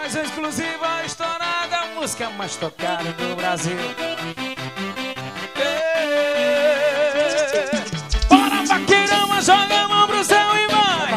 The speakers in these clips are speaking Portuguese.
mais uma exclusiva, estourada, a música mais tocada do Brasil. Bora, vaqueirama, joga a mão pro céu e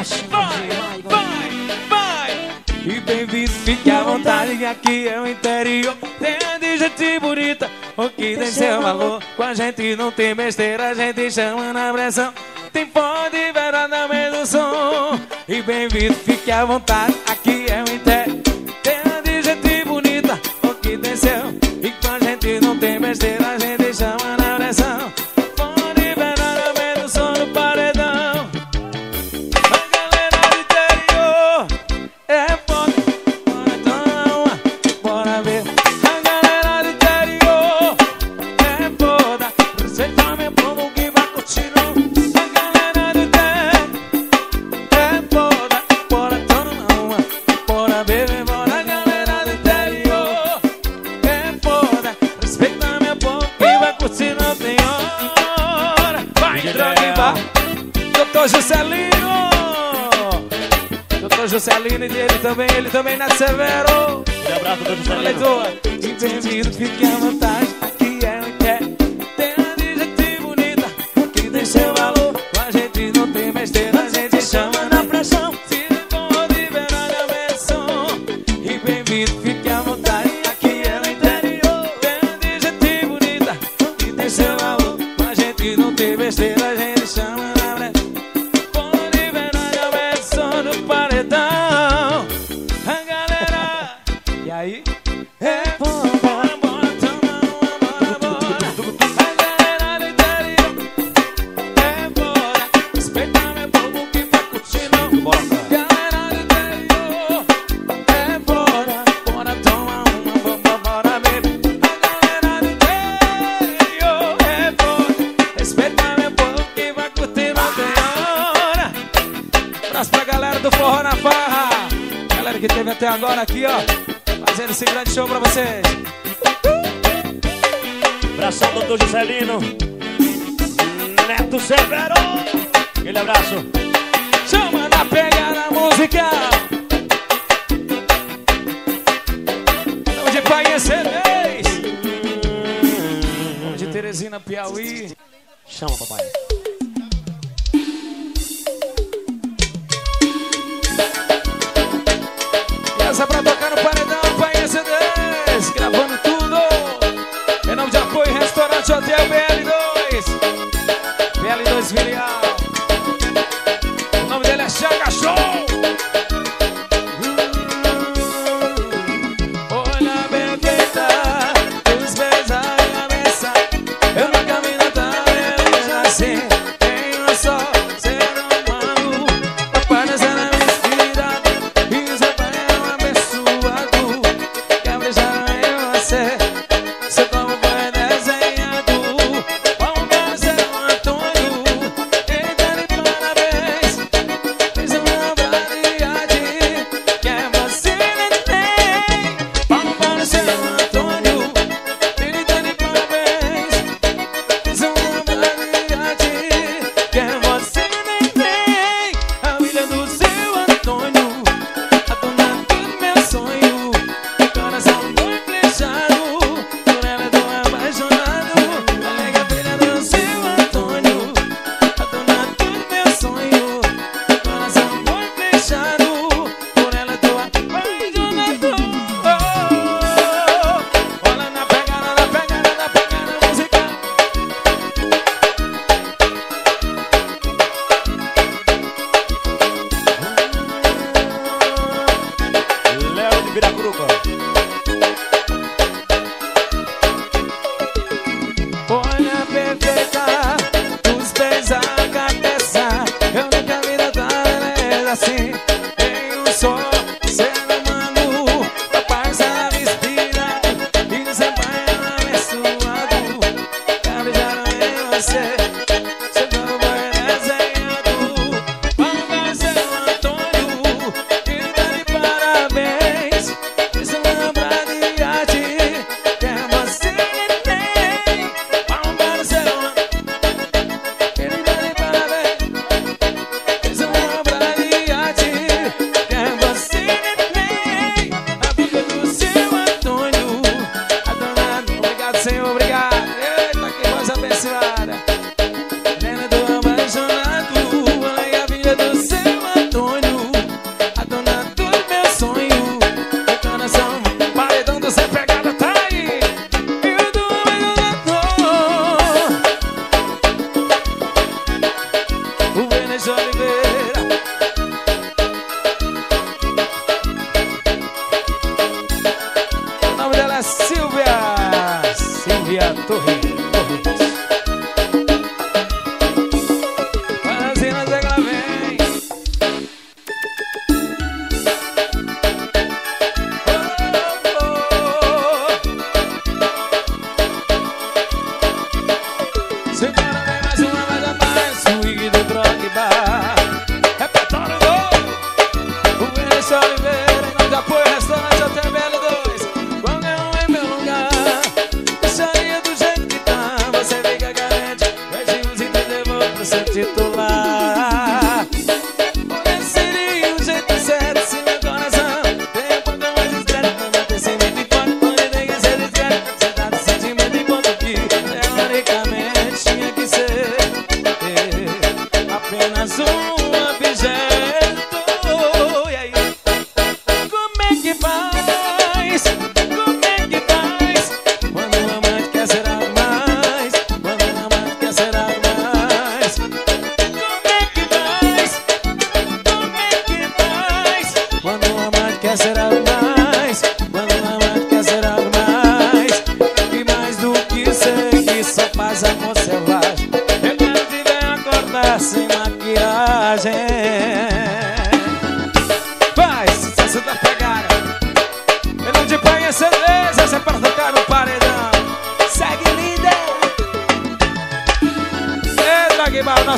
vai. E bem-vindo, fique à vontade, que aqui é o interior. Tem de gente bonita, o que tem seu valor. Com a gente não tem besteira, a gente chama na pressão. Tem pó de verada no meio do som. E bem-vindo, fique à vontade, aqui é o interior. Tem de gente bonita, o que tem seu. E com a gente não tem besteira, a gente chama na pressão. Pó de verada no meio do som no paredão. A galera do interior é foda. Bora tomar, bora ver. A galera do interior é foda. Você tá meu povo que vai curtir. Doutor Juscelino, Doutor Juscelino, e ele também na Severo. Um abraço, doutor Juscelino. E bem-vindo, fique à vontade, aqui é o que é. Tem a de gente bonita, que tem seu valor. Com a gente não tem besteira, a gente chama na pressão. Se for de verão, é o som. E bem-vindo, fique à vontade, aqui é o interior. Tem a de gente bonita, que tem seu valor. Com a gente não tem besteira, a gente chama na pressão. Paredão, a galera, e aí? É bora, bora, toma uma, bora. A galera do interior, é bora. Respeita meu povo que vai curtir, não. Bora, galera do interior, é bora. Bora, toma uma, bora, baby. A galera do interior, é bora. Respeita meu povo que vai curtir, não tem hora. Abraço pra galera do Forró na Farra, galera que teve até agora aqui, ó, fazendo esse grande show pra vocês. Abração, doutor Juscelino, Neto Severo, aquele abraço. Chama na pegada musical. Vamos de Painha C10. Vamos de Teresina, Piauí. Chama, papai. Essa pra tocar no paredão, Painha C10, gravando tudo. Em nome de apoio, Restaurante Hotel BL2. BL2 Filial. O nome dele é Chaga Show. Olha bem feita, os beijos na cabeça. Eu nunca vi nada menos assim. Tenho só ser humano. Papai nessa na minha inspirada. E seu pai é um abençoado. Quer beijar em você. Seu corpo foi desenhado. Vamos fazer um Antônio. Ele tá de parabéns. Fez uma variedade que é você nem tem. Vamos fazer um Antônio. Ele tá de parabéns. Fez uma variedade que é você nem tem. A filha do seu Antônio, a dona do meu sonho. Coração foi flechado, por ela eu tô apaixonado. Alega a filha do seu Antônio, a dona do meu sonho. Coração foi flechado, por ela eu tô apaixonado. Olha na pegada musical. Léo de Viracuruca. Olha perfeita, os pés à cabeça. Eu nunca vi tanta beleza assim. Tenho só ser humano. Papai sabe inspirar. E seu pai é um abençoado. Cabejaram em você. Seu corpo foi desenhado. Vamos fazer um Antônio. Ele tá de parabéns. Isso é uma variedade que é você nem tem. Vamos fazer um Ele tá de parabéns. Isso é uma variedade que é você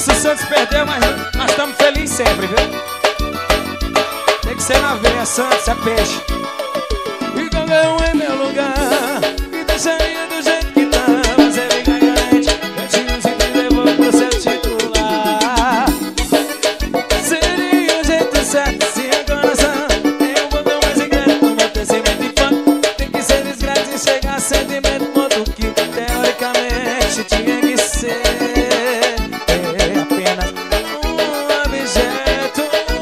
Nosso Santos perdeu, mas nós estamos felizes sempre, viu? Tem que ser na veia, Santos, é peixe. E qualquer um em meu lugar me deixaria do jeito que tá. Você fica carente, eu te uso e te levou pro seu titular. Seria o jeito certo se o coração tem um pouco mais secreto. O meu pensamento de fã tem que ser discreto e chegar a sentimento modo que teoricamente tinha que ser. Apenas um objeto.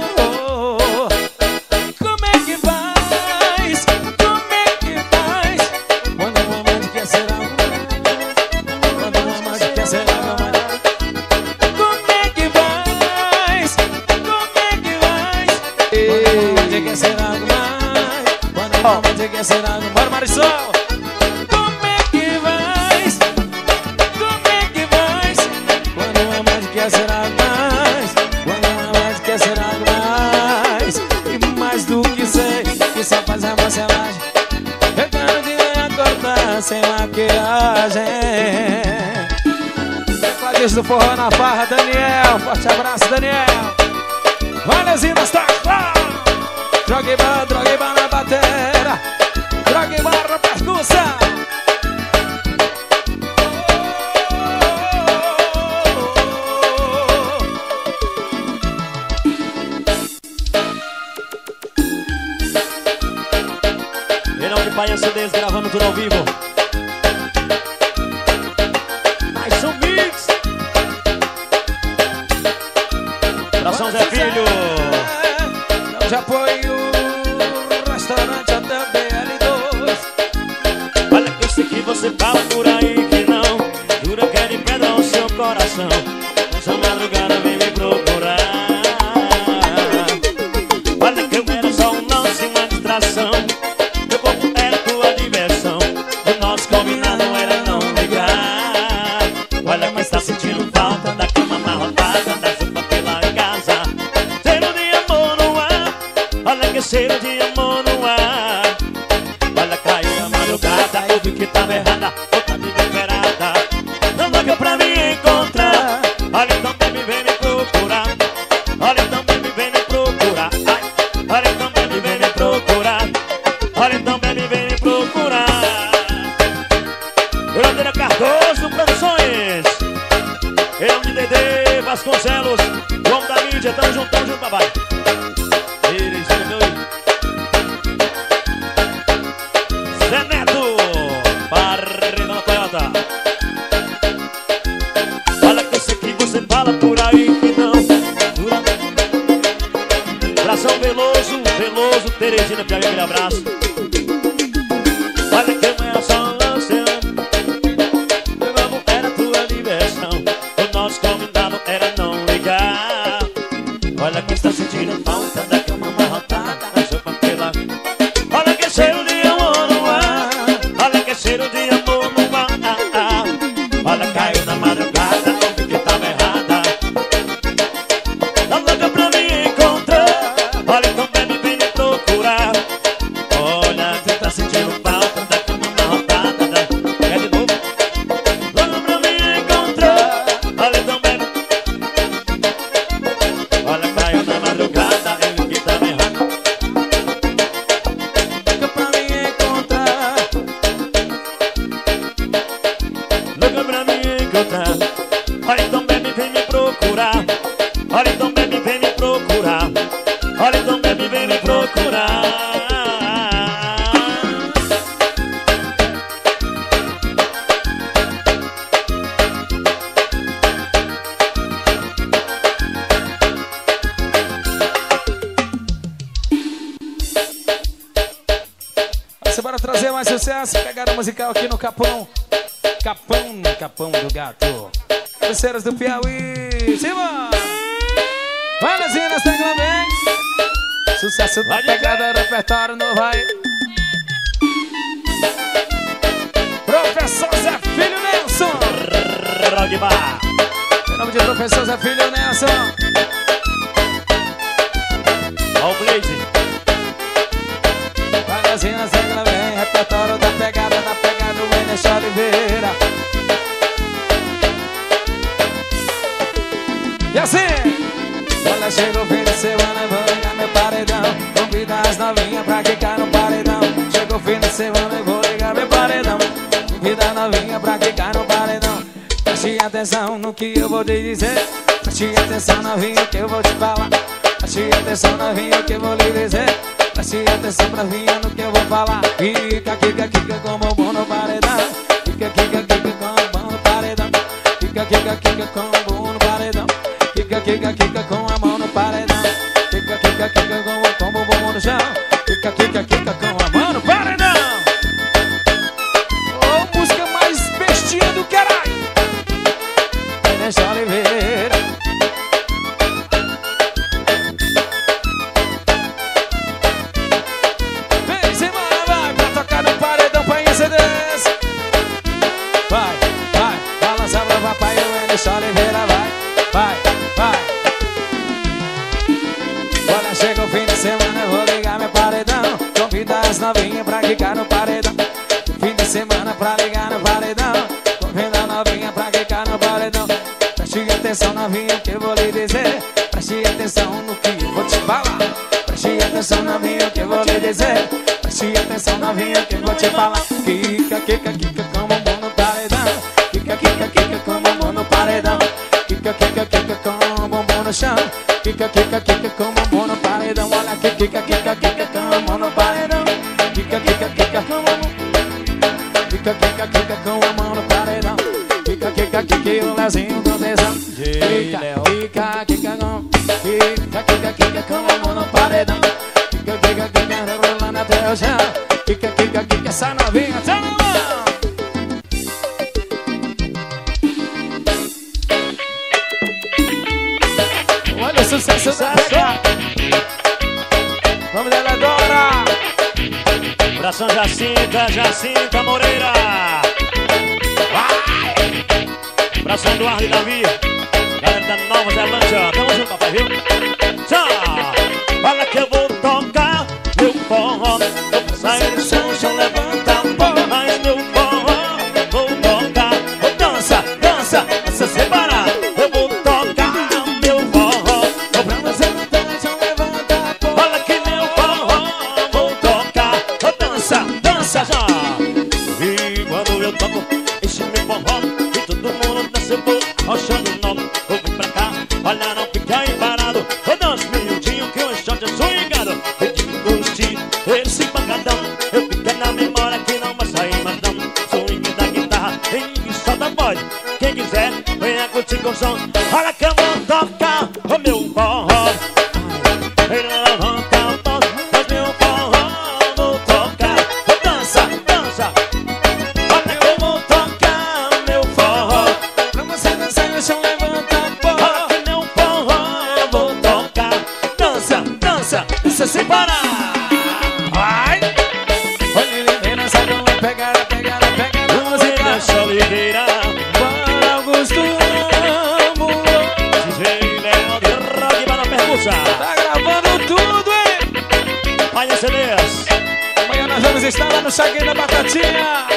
Como é que faz? Como é que faz? Quando o amante quer ser algo mais. Quando o amante quer ser algo mais. Como é que faz? Como é que faz? Quando o amante quer ser algo mais. Quando o amante quer ser algo mais. Bora, Marisol! Como é que faz? Como é que faz? Quando o amante quer ser algo mais. Quando o amante quer ser algo mais. E mais do que sei, que só faz a marcelagem. Eu quero te ver acordar sem maquiagem. Tecladista do forró na farra, Daniel. Forte abraço, Daniel. Valeuzinho, tá lá. Drogueba na batera. Drogueba na percussão. Verão de Pai CDs gravando tudo ao vivo. Mais um mix. Abração Zé Filho. Não de apoio. Restaurante Hotel BL2. Olha que eu sei que você fala por aí que não. Jura que é de pedra o seu coração. Nessa madrugada vem me procurar. Olha que eu era só um lance, uma distração. Meu corpo era tua diversão. O nosso combinado era não ligar. Olha mas tá sentindo falta da cama amarrotada, da sopa pela casa. Cheiro de amor no ar. Olha que cheiro de amor no ar. Olha, caiu na madrugada, eu vi que tava errada, outra desesperada. Não louca pra me encontrar. Olha então baby, vem me procurar. Olha então baby, vem me procurar. Ai. Olha então baby, vem me procurar. Olha então baby, vem me procurar. Verdadeira Cardoso Produções. Eu de Dedê Vasconcelos, João da mídia, tamo junto, papai. Terezinha, meu filho. Zé Neto, Barreira na Toyota. Olha que eu sei que você fala por aí que não. Abração Veloso, Terezinha, pega aquele abraço. Olha que eu era só um lance. Meu amor era tua diversão. O nosso combinado era não ligar. Olha que está sentindo falta da cama amarrotada, da sopa pela. Olha que cheiro de amor no ar. Olha que cheiro de amor no ar. Olha, caiu na madrugada, ouvi que tava errada. Tá louca pra me encontrar. Olha então baby, vem me procurar. Olha, tu tá sentindo falta da cama amarrotada, da... Quer de novo? Louca pra me encontrar. Olha então baby. Olha, caiu na madrugada, eu vi que tava errado. Louca pra me encontrar. Louca pra me encontrar. Olha então baby, vem me procurar. Olha então baby, vem me procurar. Olha então baby, vem me procurar. Você bora trazer mais sucesso. Pegada musical aqui no Capão. Capão do Gato. Cabeceiras do Piauí. Simbora! Valeuzinho, nós temos também. Sucesso da pegada, repertório novo aí. Professor Zé Filho Nelson. Drogba. Em nome de Professor Zé Filho Nelson. Ó o Blaze. Valeuzinho, nós temos também. Repertório da pegada, do Mendes Oliveira. semana eu vou ligar meu paredão. Convida as novinhas pra quicar no paredão. Chegou o fim de semana eu vou ligar meu paredão. Convida a novinha pra quicar no paredão. Preste atenção no que eu vou te dizer. Preste atenção novinha que eu vou te falar. Preste atenção novinha que eu vou lhe dizer. Preste atenção novinha no que eu vou falar. Kika, kika, kika com bumbum no paredão. Kika, kika, kika com bumbum no paredão. Kika, kika, kika com bumbum no paredão. Kika, kika, kika com a mão no paredão. Kika, kika, kika com o bumbum no chão. Kika, kika, kika com a mão no paredão. Oh, música mais bestinha do caralho. Deixa Oliveira. Vem semana, vai pra tocar no paredão pra incidência. Vai, vai, balança pra papai, eu deixa Oliveira, vai, vai, vai. Olha, chega o fim de semana, eu vou ligar meu paredão. Convida as novinhas pra quicar no paredão. Fim de semana pra ligar no paredão. Convida a novinha pra quicar no paredão. Preste atenção novinha que eu vou lhe dizer. Preste atenção no que eu vou te falar. Preste atenção novinha que eu vou lhe dizer. Preste atenção novinha que eu vou te falar. Kika, kika, kika com o bumbum no paredão. Kika, kika, kika com o bumbum no paredão. Kika, kika, kika com o bumbum no chão. Kika, kika, kika com o bumbum no paredão. Olha aqui, kika, kika, kika com a mão no paredão. Kika, kika, kika com a mão. Kika, kika, kika com a mão no paredão. Kika, kika, kika e o Leozinho do tesão. Kika, kika, kika com. Kika, kika, kika com a mão no paredão. Kika, kika, kika rolando até o chão. Kika, kika, kika, essa novinha tá na mão. Olha o sucesso da pega. Vamos dela, Dora. Abração Jacinta, Jacinta Moreira. Vai! Abração Eduardo e Davi. Galera da Nova Zelândia. Tamo junto, papai, viu? Tchau! Fala que eu vou tocar meu forró. Vou sair do chão, levanta a porra. Mas meu forró vou tocar. Vou dança, dança, dança sem parar. Eu vou tocar meu forró. Vou pra dança, dança, levanta a porra. Fala que meu forró vou tocar. Vou dança, dança já. E quando eu toco esse meu forró e todo mundo dança, eu vou rochando o nome. Vou vir pra cá, olha, não fica aí parado. Eu danço miudinho que o shot é swingado. Eu te curti esse pancadão. Eu fiquei na memória que não vai sair mais não. Swing da guitarra, swing só da voz. Quem quiser, venha curtir com o som. Olha que eu vou tocar o meu forró. Ele levanta a voz, mas meu forró vou tocar. Vou dança, dança. Olha que eu vou tocar meu forró. Pra você dançar no chão, levanta a porra. Olha que meu forró eu vou tocar. Dança, dança, dança sem parar. Vai! Olha Oliveira, sai com a pegada, pegada, pegada. Música Deixa Oliveira. Para Augusto Ramos. DJ Léo de Rock para a pergunta. Tá gravando tudo, hein? Vai CDs. Amanhã nós vamos estar lá no Chaguinho da Batatinha.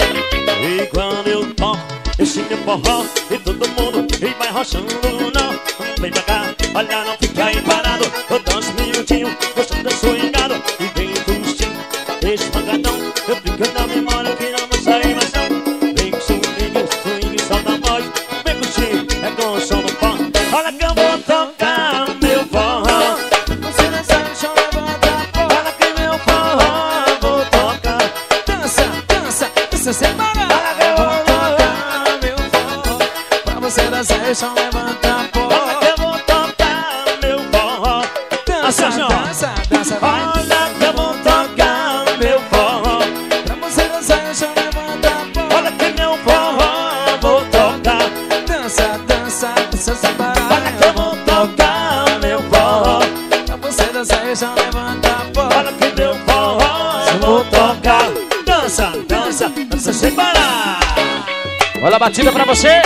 E quando eu toco esse meu forró e todo mundo e vai rochando, não. Vem pra cá, olha, não fica aí parado. Eu danço miudinho, gostando swingado. E vem curtindo esse pancadão. Eu fico na memória que não vai sair mais não. Vem com swing, swing, solta a voz. Vem curtir, é com o som do pó. Olha que eu vou tocar meu forró. Você dançar no chão, levanta a porra. Olha que meu forró vou tocar. Dança, dança, dança sem parar. Eu vou tocar meu forró. Pra você dançar no chão, levanta a porra. Olha que eu vou tocar meu forró. Dança, Assim, ó. dança, dança, vai. Olha que eu vou tocar meu forró. Pra você dançar no chão, levanta a porra. Olha que meu forró vou tocar. Dança, dança, dança sem parar. Olha que eu vou tocar meu forró. Pra você dançar no chão, levanta a porra. Olha que meu forró vou tocar. Dança, dança, dança sem parar. Olha a batida pra você.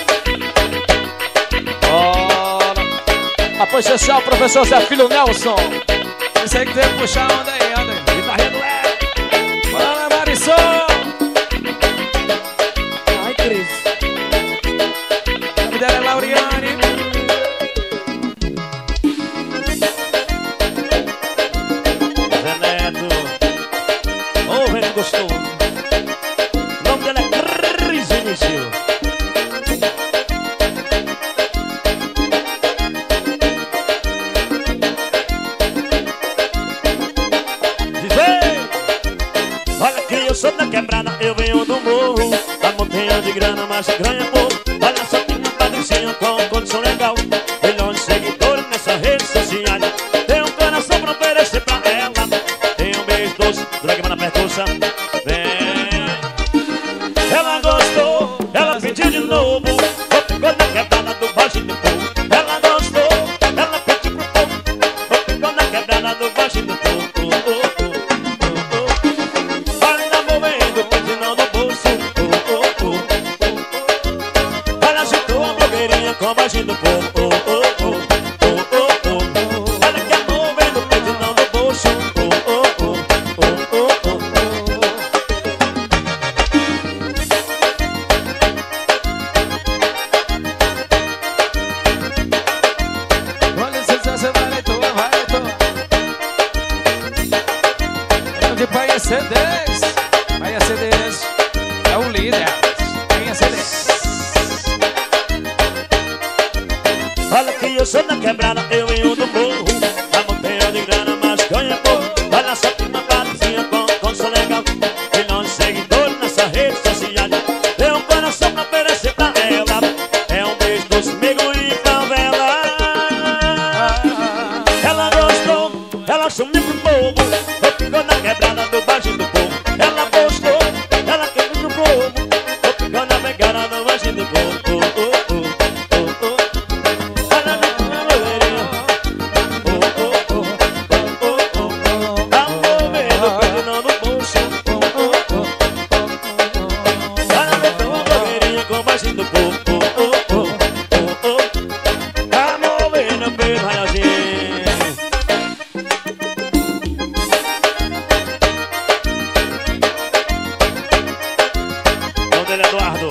Olha. Apoio social, professor Zé Filho Nelson. Esse aí que tem que puxar a onda aí, onda aí. Guitarrinha do Léo. Bora, Marisol. Ai, Cris. O nome dela é Lauriane. gostoso. O nome dela é Cris Início. Olha que eu sou da quebrada, eu venho do morro, da montanha de grana, mas ganha pouco. Olha só, tem uma patricinha com condição legal, milhões de seguidores nessa rede social. Tem um coração pra oferecer pra ela, tem um beijo doce, dragma na percussa. Vem. Ela gostou, ela pediu de novo, ficou na quebrada do baixinho do povo. Ela gostou, ela pediu pro povo, ficou na quebrada do baixinho do povo. Com a baixinha do povo, oh, oh, oh, oh, oh, oh. Olha que amor vem do peito e não do bolso, oh, oh, oh, oh, oh, oh. Com licença, vai, tua, vai, tua. É o de Paia CDs. Paia CDs é o líder. Paia CDs. olha que eu sou da quebrada, eu venho do morro, da montanha de grana, mas ganha pouco. Olha só, tem uma patricinha com condição legal, milhões de seguidores nessa rede social. Tem um coração pra oferecer pra ela, é um beijo doce, amigo e favela. Ela gostou, ela sumiu pro povo, ficou na quebrada do baixinho do povo. Ela gostou, ela quer pro povo, ficou na pegada do baixinho do povo. Eduardo.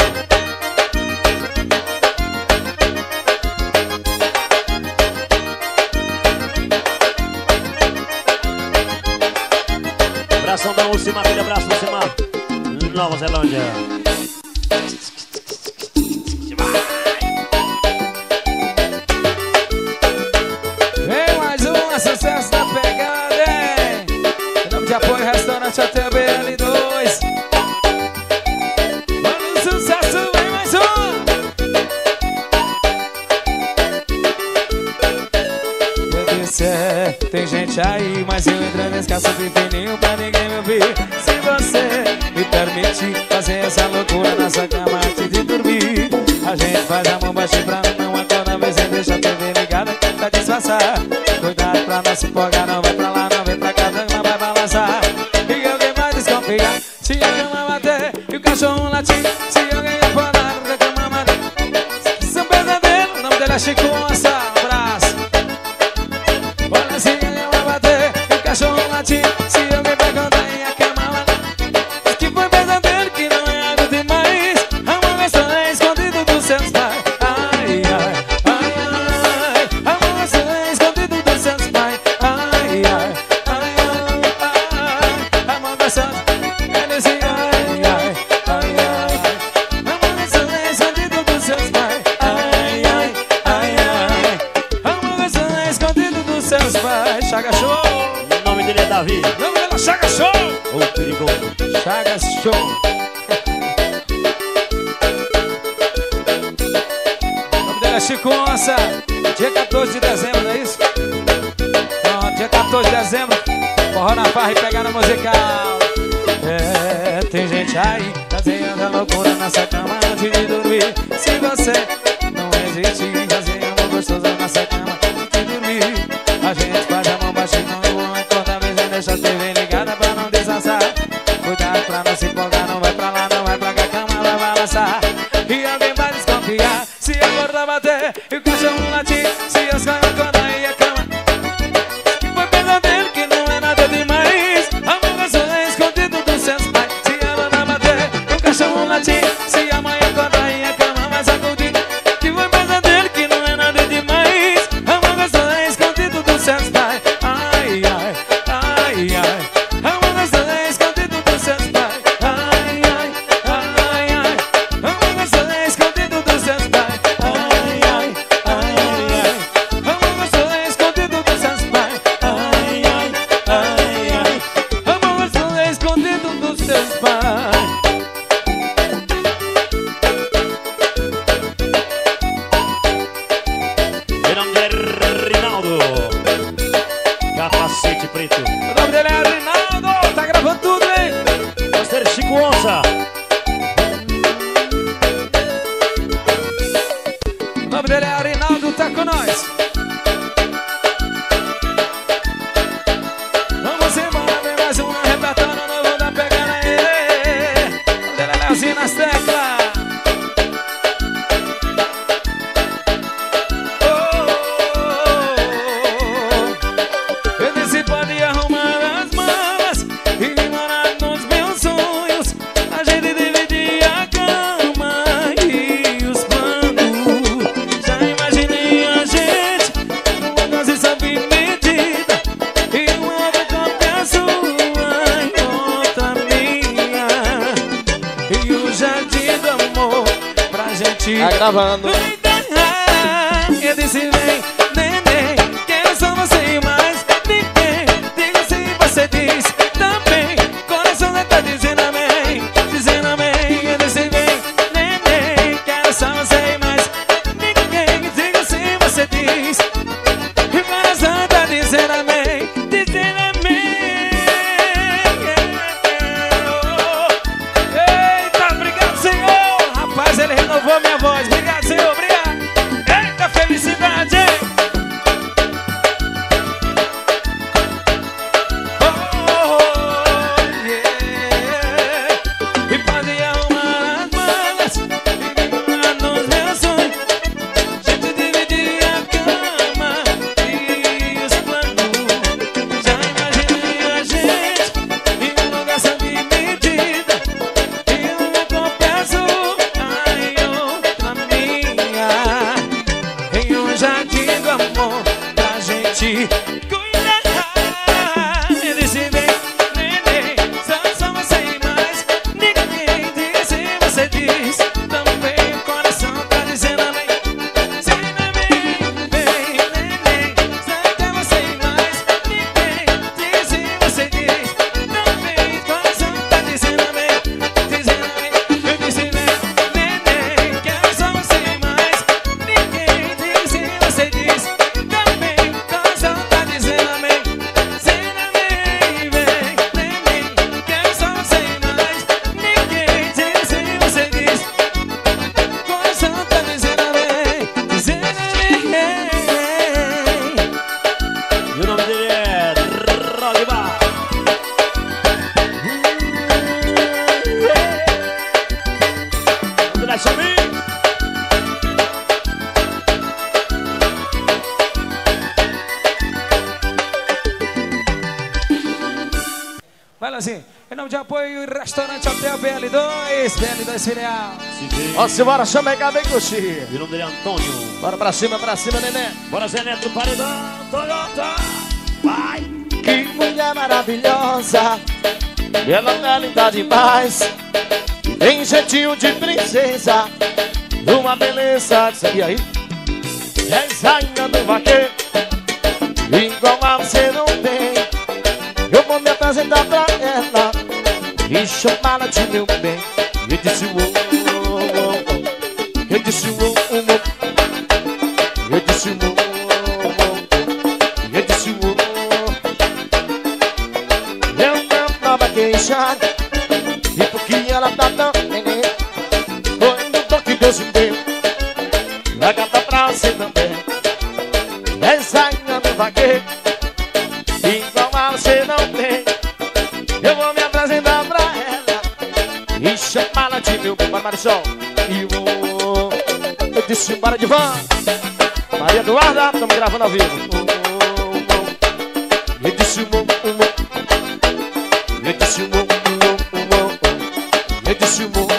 Abração da Lucimar, aquele abraço Lucimar, Nova Zelândia. Vem mais um sucesso da pegada, hein? Em nome de apoio, restaurante ATBL2. Vamos, sucesso, vem mais um. Eu disse, tem gente aí, mas eu entro nesse caço de fininho pra ninguém me ouvir. Se você me permite fazer essa loucura na sua cama antes de dormir, a gente faz a mão baixa pra não acordar, mas deixa a TV ligada pra disfarçar. Cuidado pra não se empolgar, não vai pra lá, não vem pra cá, não vai balançar. E alguém vai desconfiar se a cama bater e o cachorro latir. Se alguém acordar, reclamar, mas isso é um pesadelo. O nome dele é Chico Onça, um abraço. Olha, se alguém vai bater e o cachorro latir, se alguém vai cantar e a cama bater, diz que foi pesadelo, que não é algo demais. A uma versão é escondido dos seus pais. Ai, ai, ai, ai. A uma versão é escondido dos seus pais. Ai, ai, ai, ai, ai. A uma versão é desse ai, ai, ai, ai. A uma versão é escondido dos seus pais. Ai, ai, ai, ai. A uma versão é escondido dos seus pais. Chaga Show. O nome dele é Davi. O nome dela é Chaga Show. O perigoso. Chaga Show. O nome dela é Chico Onça. Dia 14 de dezembro, não é isso? Pronto, dia 14 de dezembro. Forró na farra e pegada musical. É, tem gente aí fazendo a loucura nessa cama antes de dormir. Se você não resistir, fazer amor gostoso nessa cama antes de dormir, a gente faz a mão baixa e não acorda, vez e deixa a TV ligada pra não descansar. Cuidado pra não se empolgar, não vai pra lá, não vai pra cá, a cama vai balançar. E alguém vai desconfiar se a porta bater e o cachorro latir. Se os caras acordar e a cama que foi pesadelo, que não é nada demais. A mão é escondido dos seus pais. Se a porta bater e o cachorro latir, se a mãe acordar e a cama vai sacudir, que foi pesadelo, que não é nada demais. A mão é escondido dos seus pais. Cacete preto. O nome dele é Reinaldo, tá gravando tudo, hein? Parceiro Chico Onça. O nome dele é Reinaldo, tá com nós. Vamos embora, vem mais um repertório novo da pegada aí. O nome dele é Leozinho nas teclas. Tá gravando. Eu disse vem, neném, quero só você e mais ninguém. Diga se você diz também. Coração tá dizendo amém, dizendo amém. Eu disse vem, neném, quero só você e mais ninguém. Diga se você diz. E o coração tá dizendo amém, dizendo amém. Eita, obrigado, Senhor. Rapaz, ele renovou minha voz. Obrigado, Senhor, obrigado. Eita, felicidade. Yeah. E pode arrumar as malas e morar nos meus sonhos. Gente dividir a cama e os planos. Já imaginei a gente em um lugar sob medida. E eu confesso, ai, outra minha. Em um jardim do amor pra gente cuidar. Eu disse vem, neném, só você e mais ninguém. Diga se você diz também. O coração tá dizendo amém, dizendo amém. Vem, neném, só você e mais ninguém. Diga se você diz também. O coração tá dizendo amém, dizendo amém. Eu disse vem, neném, quero só você e mais ninguém. Diga se você diz também. O coração tá dizendo amém, dizendo amém. Vem, neném, quero só você e mais ninguém. Diga se você diz. O coração tá dizendo amém, dizendo amém. E o nome dele é Rogbar. Vamos lá, Chamim. Fala assim, em nome de apoio, restaurante Hotel BL2, BL2 Filial. Vamos embora, chama aí, vem curtir. E o nome dele é Antônio. Bora pra cima, neném. Bora, Zé Neto, paredão, Toyota. Vai. Que mulher maravilhosa. Ela é linda demais. Tem jeitinho de princesa. Uma beleza. E aí? É rainha do vaqueiro. Igual a você não tem. Eu vou me apresentar pra ela e chamá-la de meu bem. Eu disse eu disse eu disse eu disse eu não tava queixada. E porque ela tá tão neném, foi no toque que Deus me deu. Vai cantar pra você também. Essa rainha do vaqueiro, igual a você não tem. Eu vou me apresentar pra ela e chamá-la de meu bem. Para Marisol. E eu disse bora de van. Maria Eduarda, estamos gravando ao vivo. Eu disse eu disse eu disse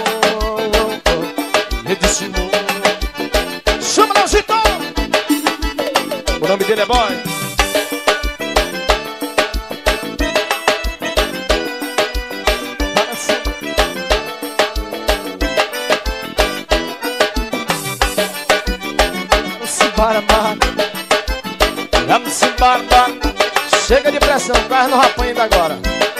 eu disse chama Leozito. O nome dele é Boy. Bora, mano. Vamos embora, mano. Chega de pressão, quase não apanha ainda agora.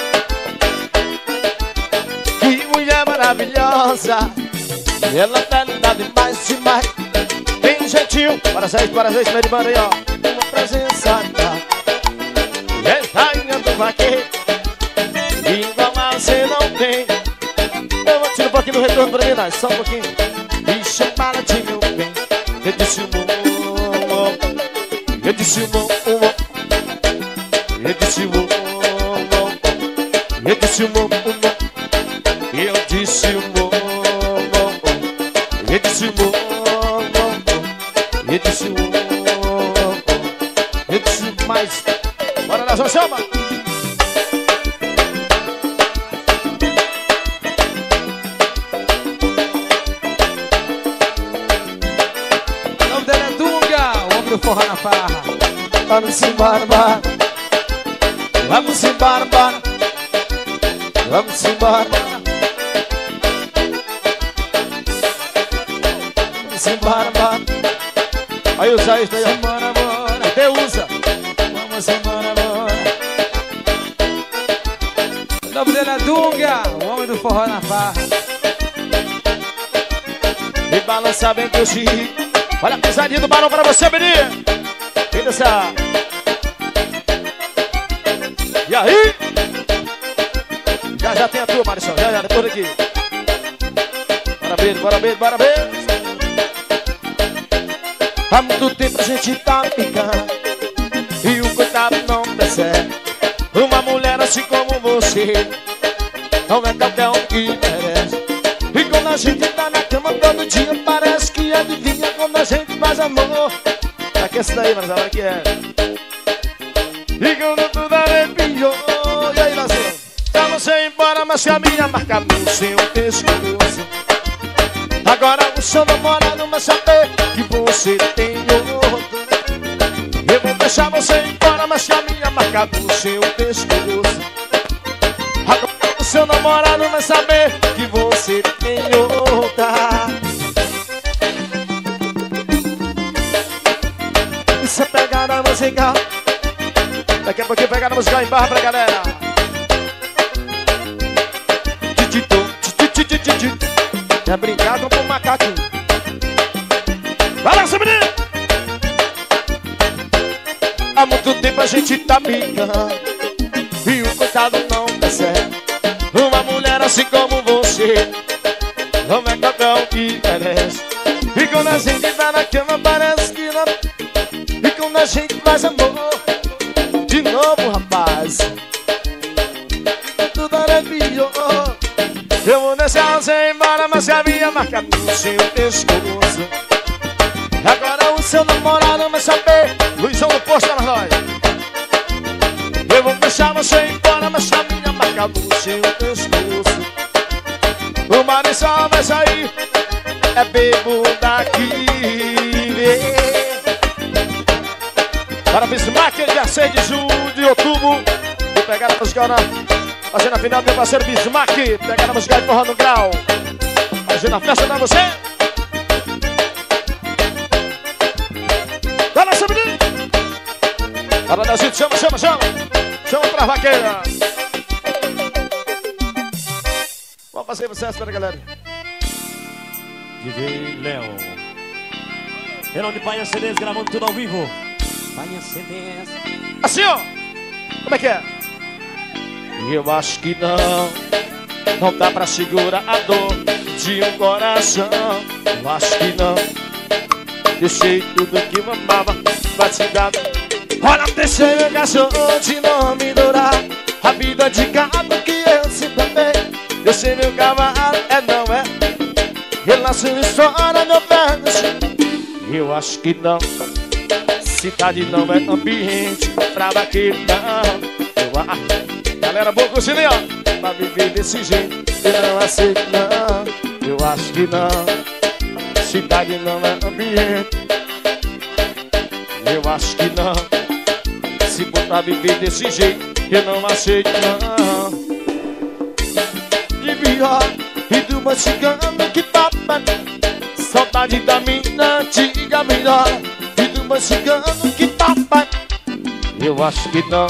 Que mulher maravilhosa. Ela tá linda demais, demais. Tem jeitinho. Para seis, meio de banda aí, ó. Uma presença. rainha do vaqueiro, igual a você não tem. Eu vou tirar um pouquinho do retorno pra mim, Nás, só um pouquinho. Me chamaram de meu bem. Eu disse o mo, eu disse o mo, eu disse o mo, eu disse o mo, eu disse o mo, eu disse o mo, eu disse o mo, eu disse mais. Bora lá, João, chama! O nome dele é Dunga, o homem do forró na farra. Vamos embora, bora. Vamos embora, bora. Vamos embora. Vamos embora, bora. Aí usa isso aí, ó. Bora, bora. Até usa. Vamos embora, bora. O nome dele é Dunga, o homem do forró na farra. Me balança bem que eu te ri. Olha a pisadinha do balão pra você, menino. Vem dançar. E aí? Já tem a tua, Marisol. Já, depois daqui. Bora ver, bora ver, bora ver. Há muito tempo a gente tá ficando e o coitado não percebe. Uma mulher assim como você não é qualquer um que merece. E quando a gente tá na cama todo dia, parece que adivinha quando a gente faz amor. Pra que essa daí, Marisol? Olha que é. E quando tudo arrepiou. E aí, Brasil? Já você ir embora, mas que a minha marca no seu pescoço. Agora o seu namorado vai saber que você tem outro. Eu vou deixar você ir embora, mas que a minha marca no seu pescoço. Agora o seu namorado vai saber que você tem outra. Isso é pegada musical. Daqui a pouquinho pegada musical em barra pra galera. É brincado com o macaquinho. Vai lá, seu menino! Há muito tempo a gente tá brigando e o coitado não percebe. Uma mulher assim como você não é qualquer um que merece. E quando a gente tá na cama parece que não. E quando a gente faz amor de novo, rapaz, tudo arrepiou. Eu vou deixar você embora, mas a minha marca no seu pescoço. Agora o seu namorado vai saber. Luizão do posto para nós. Eu vou deixar você embora, mas a minha marca no seu pescoço. O Marisol vai sair, é bebo daqui. Para Bismarck, dia 6 de outubro. Vou pegar a música na... Fazendo a final do meu parceiro Bismarck. Pegando a música de forró no grau. Fazendo a festa pra você. Vai lá, seu menino. Fala, Dazito, chama, chama, chama. Chama pra vaqueira. Vamos fazer sucesso pra galera. DJ Léo. Verão de Paia CDs, gravando tudo ao vivo. Paia CDs. Assim, ó. Como é que é? Eu acho que não dá pra segurar a dor de um coração. Eu acho que não. Deixei tudo que mamava batidado. Olha, deixei meu cachorro de não me durar. A vida de gado que eu sempre amei. Deixei meu cavalo, não é. Relação história, meu pé. Eu acho que não. Cidade não é ambiente pra vaqueiro, não. Eu acho. Galera, boa cozinha, ó. Pra viver desse jeito, eu não aceito, não. Eu acho que não. Cidade não é ambiente. Eu acho que não. Se for pra viver desse jeito, eu não aceito, não. De pior e do mexicano que tapa. Saudade da minha antiga melhor. E do mexicano que tapa. Eu acho que não.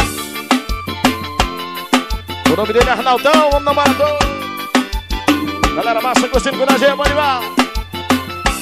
O nome dele é Arnaldão, homem namorador. Galera massa, curtindo com a gente, vamos animar.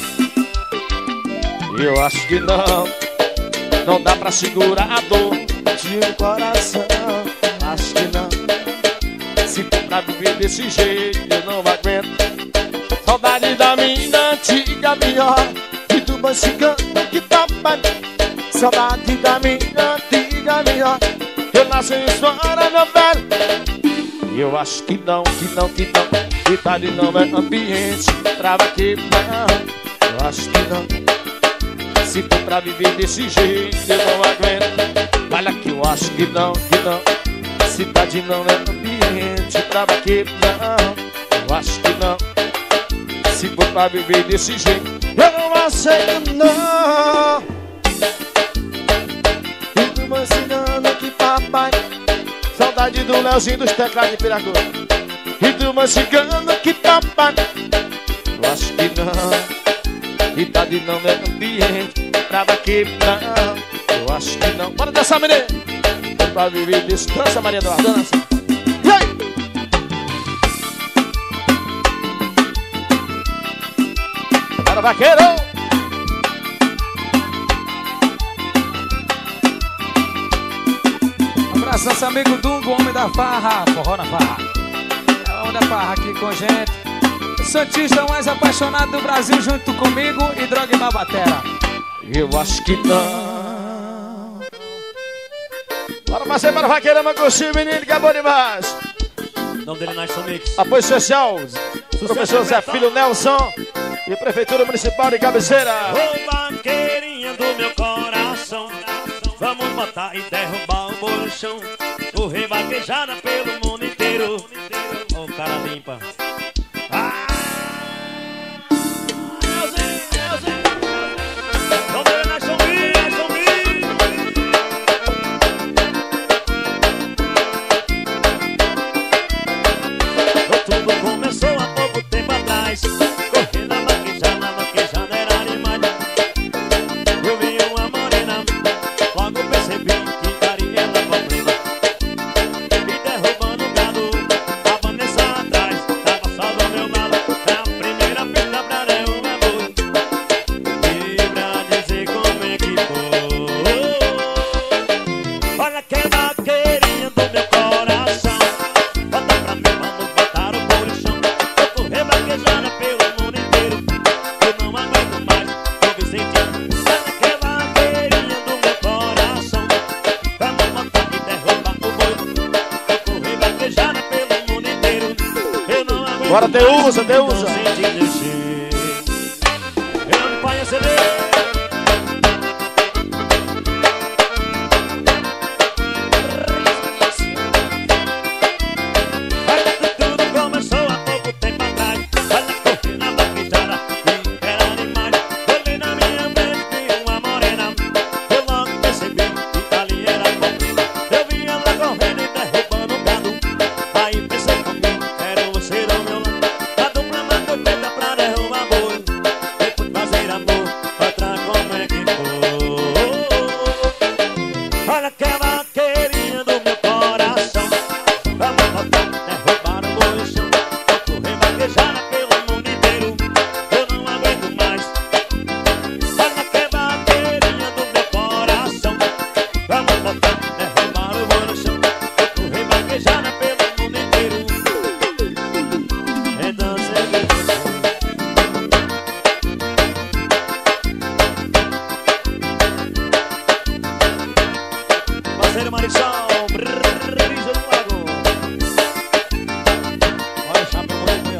Eu acho que não. Não dá pra segurar a dor sentir no coração. Acho que não. Se for pra viver desse jeito, eu não aguento. Saudade da minha antiga viola e do mexicano que tapa. Saudade da minha antiga viola. Eu nasci em história, meu velho. Eu acho que não, que não, que não. Idade não é ambiente pra vaqueiro, não. Eu acho que não. Se for pra viver desse jeito, eu não aguento. Olha que eu acho que não, que não. Cidade não é ambiente pra vaqueiro, não. Eu acho que não. Se for pra viver desse jeito, eu não aceito, não. E do mancinano que papai. Saudade do Leozinho dos teclados de Piracu. E do mexicano que papai. Eu acho que não. Idade não é ambiente pra vaqueiro, não. Eu acho que não. Bora dançar, menino. Pra viver desse. Dança, Maria do Ar, dança. E aí? Bora, vaqueiro. Abraço nosso amigo Dungo, homem da farra. Forró na farra. É o homem da farra aqui com a gente. O santista mais apaixonado do Brasil junto comigo e Drogba Batera. Eu acho que não. Bora fazer para o vaqueirama curtir, menino, que é bom demais. O nome dele Naison Mix. Apoio social, professor Zé Filho Nelson e Prefeitura Municipal de Cabeceira. Ô vaqueirinha do meu coração, vamos botar e derrubar o bolo no chão. Correr vaquejada pelo mundo inteiro. Ô cara limpa. Bora, Deusa, Deusa. Eu não ponho CD. Tudo começou há pouco tempo atrás. Olha, corri na vaquejada e era demais. Eu vi na minha mente que uma morena. Eu logo percebi que ali era comprida. Eu vi ela correndo e derrubando o gado. Aí pensei comigo, quero você do meu lado. A dupla mandou feita pra derrubar boi. Depois fazer amor, outra como é que foi. Olha que vaqueirinha do meu coração. Vamos botar, derrubar o boi no chão. Vou correr vaquejada pelo mundo inteiro. Eu não aguento mais. Olha que vaqueirinha do meu coração. Vamos botar, derrubar o boi no chão. Vou correr vaquejada pelo mundo inteiro. Então segue parceiro Marissol, brisa do lago. Olha o chapéu por aí, ó.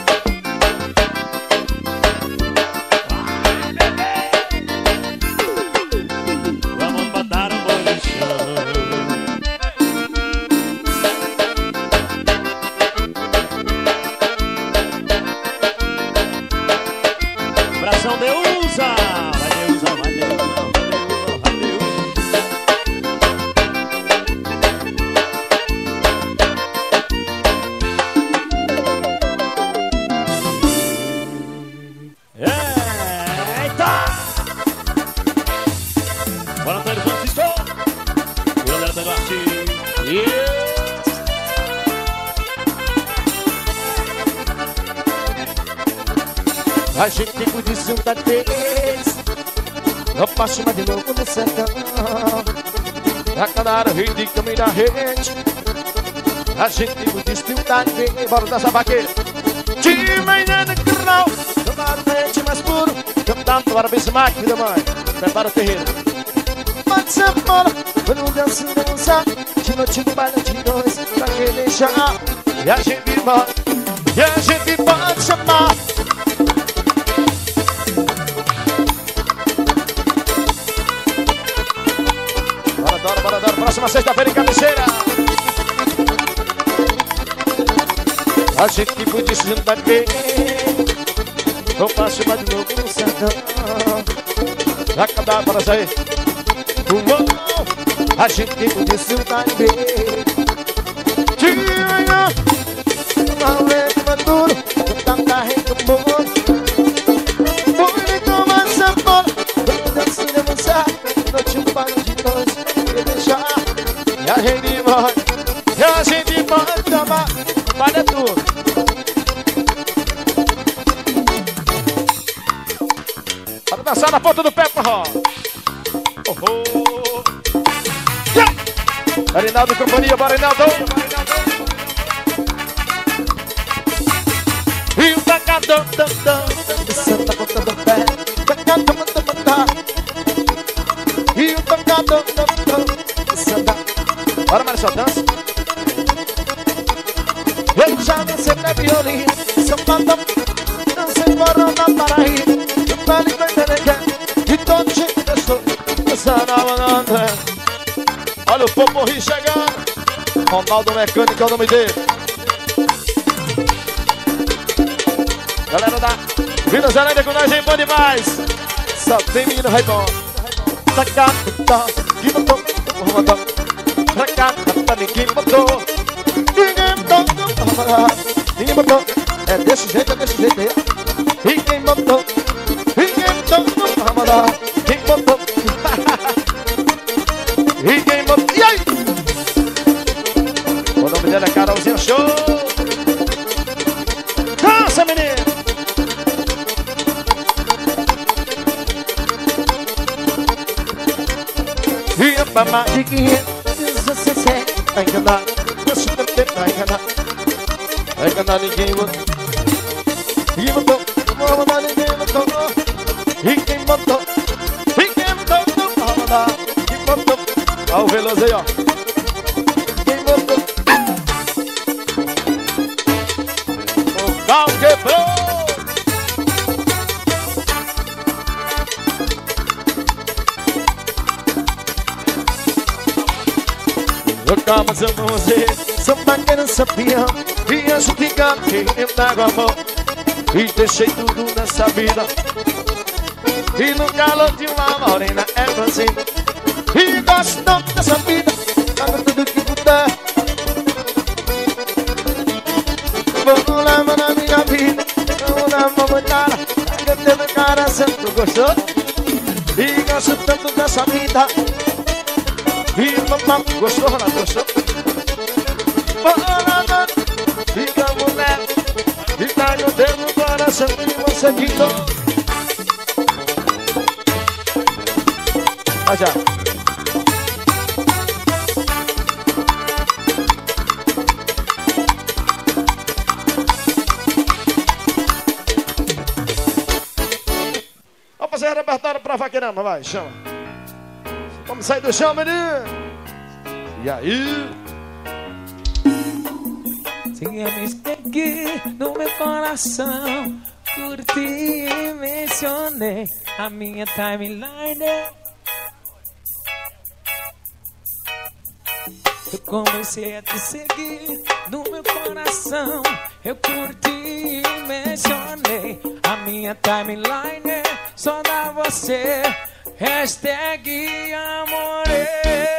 Vai, bebê. Vamos botar um boi no chão. Abração, Deusa. Vai, Deusa, vai, Deusa, vai, Deusa, vai, Deusa. Eita! Bora, Antônio Francisco! E galera do Arte! A gente de Santa Teresa, eu passo mais de novo no sertão. A canário, rei de caminho na rede. A gente muito desfiltar, bora dançar vaqueiro. De manhã no canal, tomar o leite mais puro. Cantando para Bismarck, vida mãe. Prepara o terreiro. Pode ser fora, quando um dançando dançar. De noite no baile de dois, pra que deixar? E a gente vai, e a gente pode chamar. Bora, próxima sexta-feira em Cabeceira. A gente podia se juntar bem. Vamos pra chamar de novo no sertão. Já cantar para sair. A gente podia se juntar bem. De manhã, uma leite maduro, cantando carrega o morro. Bonito, mas é fora, vamos dançar e avançar. Noite um baile de dois, quer deixar. E a gente vai, e a gente pode chamar. Vale tudo. Para dançar na ponta do pé, porra. Yeah! Arinaldo e companhia, bora, Arinaldo. E o tacadão, dançando na ponta do pé. Tacadão, e o tacadão, dançando. Bora, Marisol, dança. Eu já dancei pra violino, sambadão, dancei forró na Paraíba, no Vale do Itanegué, e todo jeito eu estou dançando a banana. Olha o Poporri chegando, Ronaldo Mecânico é o nome dele. Galera da Vila Zelândia com nós, hein, bom demais. Só tem menino raibão. Tacatá, que botou, tacatá, ninguém botou. Ninguém botou, é desse jeito aí. Ninguém botou, quem botou, ninguém botou, e aí? O nome dela é Carolzinha Show. Dança, menino. E a mamá de quem é? Vai enganar, vai enganar. Vai enganar ninguém, mano. Ninguém botou, não vou mandar ninguém, botou. Ninguém botou, não vou mandar. Ninguém botou. Olha o Veloso aí, ó. Ninguém botou. O pau quebrou. Calma, seu você, samba querendo pião. E acho que ganhei, eu trago a mão. E deixei tudo nessa vida. E no calor de uma morena é você. E gosto tanto dessa vida, trago tudo que puder. Vamos lá, na minha vida. Vamos lá, mamãe, eu tenho meu coração. Tu gostou? E gosto tanto dessa vida. E mamãe, gostou, Ronaldo? Gostou? Ronaldo, fica mulher, fica no dedo do coração que você quitou. Vai já. Vamos fazer a repertório pra vaqueirama, vai, chama. Vamos sair do chão, menino. E aí? Seguimos aqui no meu coração. Curti e mencionei a minha timeline. Eu comecei a te seguir no meu coração. Eu curti e mencionei a minha timeline. Só dá você. Hashtag amore.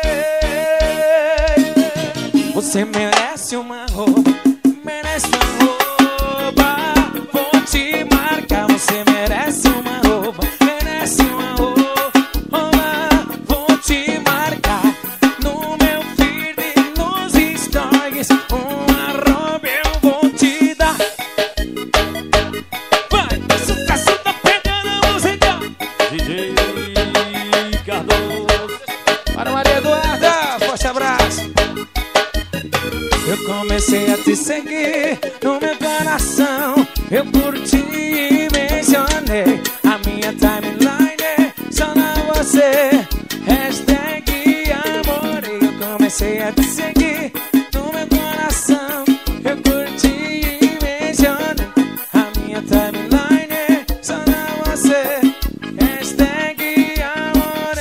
Você merece uma roupa, merece uma roupa. Vou te marcar. Você merece uma roupa, merece uma roupa. Vou te marcar no meu feed, nos stories. Uma roupa eu vou te dar. Vai, açúcar, tá pegando a música. DJ Cardoso. Para Maria Eduarda, eu comecei a te seguir no meu coração. Eu curti e mencionei a minha timeline, só na você. Hashtag amor, eu comecei a te seguir no meu coração. Eu curti e mencionei a minha timeline, só na você. Hashtag amor.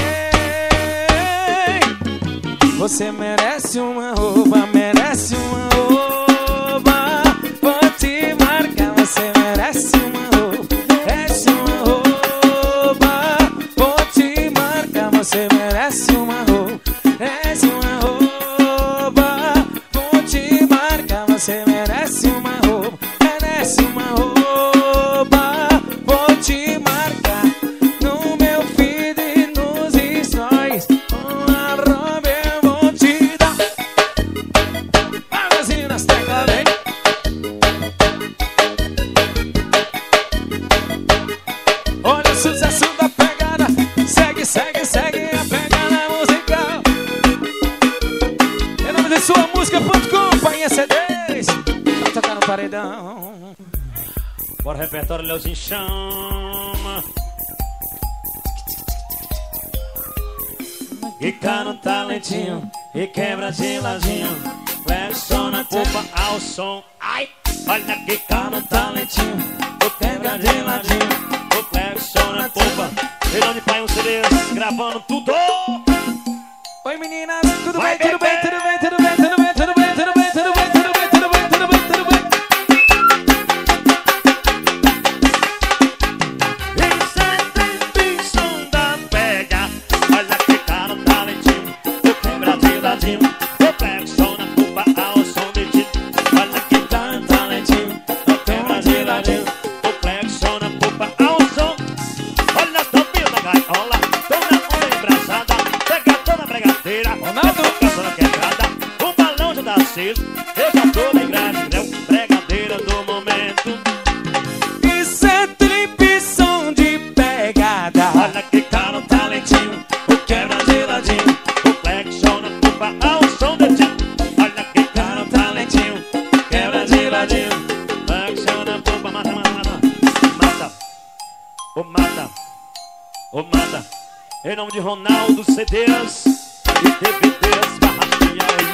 Você merece uma roupa, merece uma roupa. Vou te marcar, você merece uma roupa, merece uma roupa. Vou te marcar, você merece uma roupa, merece uma roupa. Vou te marcar, você merece uma roupa, merece uma roupa. Vou te marcar no meu feed e nos stories. Uma roupa eu vou te dar. Magazinho nas teclas, vem. Olha o sucesso da pegada. Segue, segue, segue a pegada musical. Em nome de sua música.com, Painha CDs. Vai tocar no paredão. Bora repertório, Leozinho chama. Fica no talentinho e quebra de ladinho. Flexiona a culpa ao som. Ai, olha que cá no talentinho. O quebra de ladinho. O flexiona a culpa. Virou de pai um CDs, gravando tudo. Oi meninas, tudo bem, tudo bem, tudo bem, tudo bem, tudo bem, tudo bem, tudo bem, tudo bem, tudo bem, tudo bem, tudo bem, tudo bem. Isso é transmissão da pega. Olha que cá no talentinho. O quebra de ladinho. O flexiona a culpa ao som de ti. Olha que cá no talentinho. O quebra de ladinho. O flexiona a culpa ao som. Olha as tampinhas da gaiola. Toda uma embraçada. Pega toda a bregadeira. Ronaldo. Caçando a quebrada. O balão já tá aceso. Eu já tô bem grande, né? Bregadeira do momento. Isso é trip, som de pegada. Olha que cá no talentinho. O quebra de ladinho. O flexiona a culpa ao som de ti. Olha que cá no talentinho. Quebra de ladinho. Flexiona a culpa. Mata, mata, mata. Mata. Ô mata. Ô mata. Em nome de Ronaldo CDs e DVDs, barraquinha aí.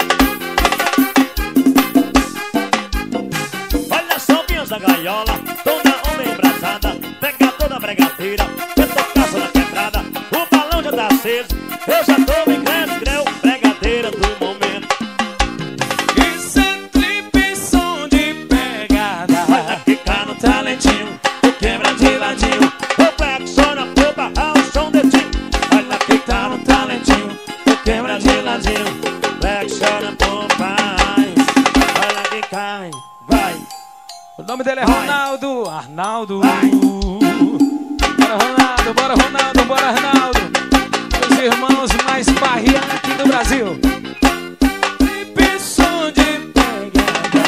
Olha as salvinhas da gaiola, toda onda embraçada. Pega toda a bregadeira, eu tô caça na quebrada. O balão já tá aceso, eu já tô bem grande, creu, bregadeira do momento. Isso é trip, som de pegada. Olha que cá no talentinho, o quebra de ladinho. O flexiona a culpa ao som de ti. Olha que cá no talentinho, o quebra de ladinho. Flexiona a culpa, olha que cai, vai. O nome dele é Vai. Ronaldo Arnaldo. Vai. Bora Ronaldo, bora Ronaldo, bora Arnaldo. Os irmãos mais barriantes do Brasil. Trip, som de pegada.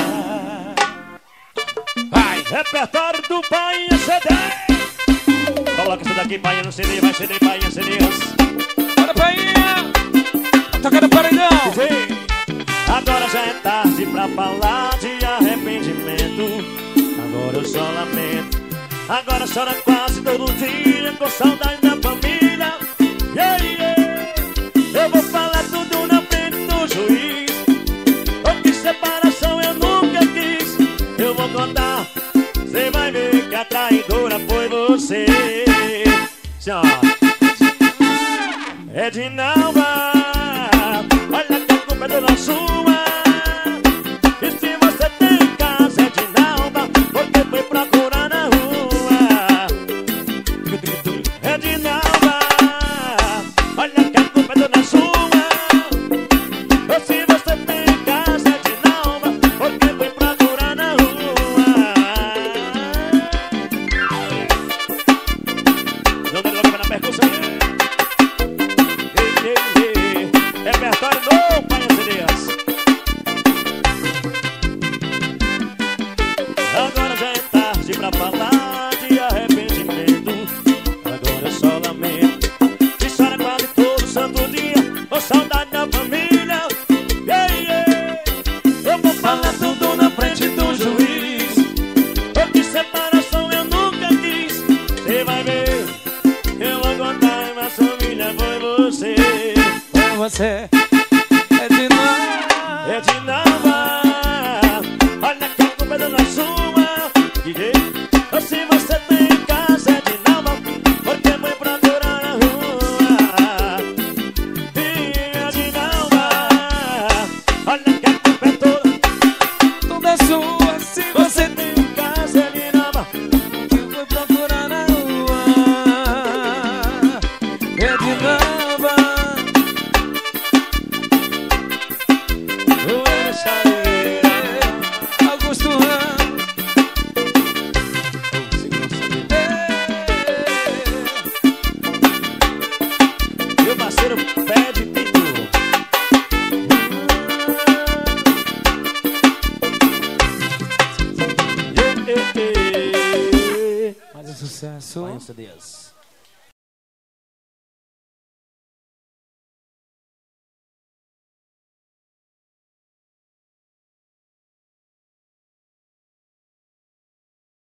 Vai. Repertório do Painha CD. Coloca isso daqui, Painha no CD, vai CD, Painha CDs. Bora Painha. Toca no paredão. Agora já é tarde pra falar de arrependimento. Agora eu só lamento. Agora chora quase todo dia com saudade da família. Yeah, yeah. Eu vou falar tudo na frente do juiz. O que separação eu nunca quis. Eu vou contar, cê vai ver que a traidora foi você. Edinalva, olha que a culpa é toda sua. E se você tem em casa, Edinalva, porque foi procurar na rua. Edinalva, olha que a culpa é toda sua. E se você tem em casa, Edinalva, porque foi procurar na rua. Não tem logo na percussão. Repertório do Painha CDs. você. É de nada. É de nada. Olha que a culpa não é sua, DJ. Ou se você tem em casa é de nada, porque foi procurar na rua. E é de nada. Olha que a culpa é toda. Tudo é sua se você Tem em casa é de nada. que foi procurar na rua. É de nada. Augusto Ramos. Meu parceiro pede pitu. Mais um sucesso. Conheço Deus.